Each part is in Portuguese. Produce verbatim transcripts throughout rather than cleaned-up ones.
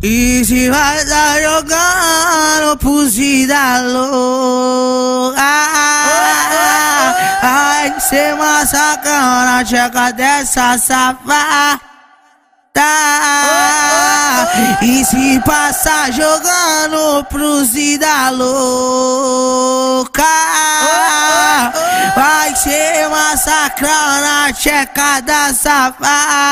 E se vai tá jogando pro cidadão, ah, ai, cê massacrando na tcheca dessa safada. E se passar jogando pro Zida louca, vai ser massacrando na tcheca da safada.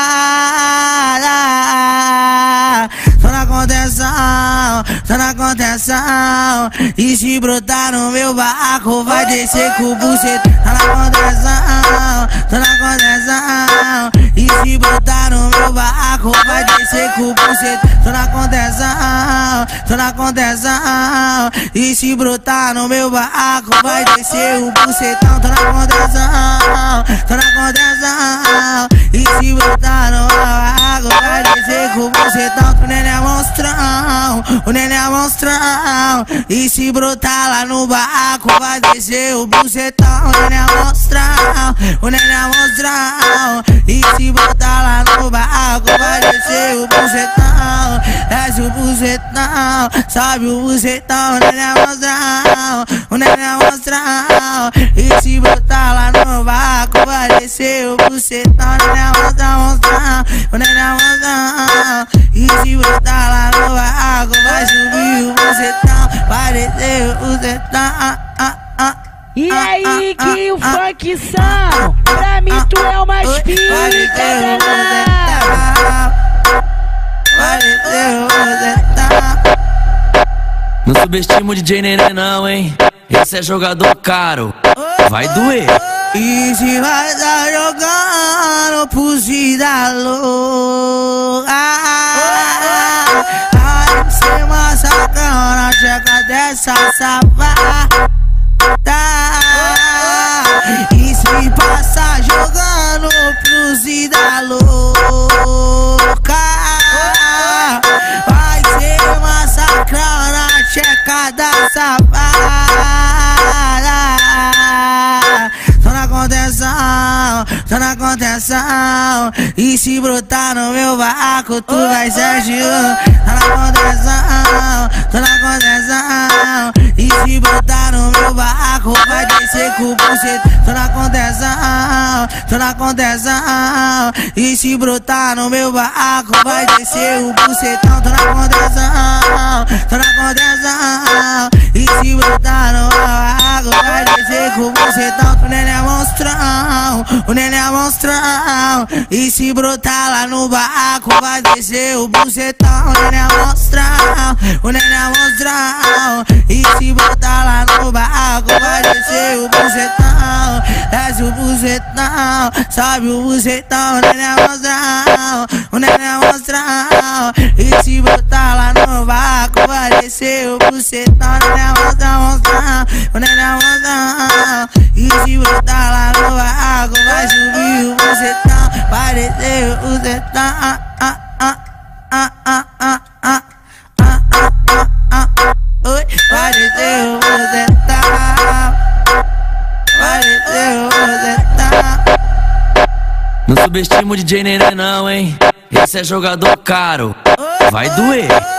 Tô na contenção, tô na contenção. E se brotar no meu barraco, vai descer com o buceta. Tá na contenção, tô na contenção. E se brotar no meu barraco, vai descer com o buceta. Tô na contenção, tô na contenção. E se brotar no meu barraco, vai descer o bucetão. Tô na contenção, tô na contenção. E se brotar no meu barraco, vai descer com o bucetão. O neném é monstrão, o neném é monstrão. E se brotar lá no barraco, vai descer o bucetão. O neném é monstrão, o neném é monstrão. E se brotar lá no barraco, vai descer o bucetão. Desce o bucetão, sobe o bucetão. O neném é monstrão, o neném é monstrão. E se brotar lá no barraco, vai descer o bucetão. O neném é monstrão, monstrão. O neném é monstrão. E se brotar lá no barraco, vai subir o bucetão. Vai descer o bucetão. Ah, ah, ah. E aí que o funk são? Pra mim tu é o mais pica, não subestima o D J Neném não, hein? Esse é jogador caro, vai doer. E se vai tá jogando pro cidadão, ah, vai ser massacrando na tcheca dessa safada. E se passar jogando pro Zida louca, vai ser massacrando na tcheca da safada. Tô na contenção, tô na contenção. E se brotar no meu barraco, tu vai ser Gil. Tô na contenção, tô na contenção. E se brotar no meu barraco, vai descer com o buceta. Tô na contenção, tô na contenção. E se brotar no meu barraco, vai descer o bucetão. Tô na contenção, tô na contenção. E se brotar no meu barraco, vai descer com o bucetão. O neném é monstrão, o neném é monstrão. E se brotar lá no barraco, vai descer o bucetão. O neném é monstrão, o neném é monstrão. E se brotar lá no barraco, vai descer o bucetão. Desce o bucetão, sobe o bucetão. O neném é monstrão, o neném é monstrão. E se brotar lá no barraco, vai descer o bucetão. O neném é monstrão, monstrão. O neném é monstrão. E se brotar lá no barraco, vai subir o bucetão. Vai descer o bucetão. Ah, ah, ah, ah, ah, ah, ah, ah, ah, ah. Oi, vai descer o bucetão. Vai descer o bucetão. Não subestima o D J Neném não, hein? Esse é jogador caro, vai doer.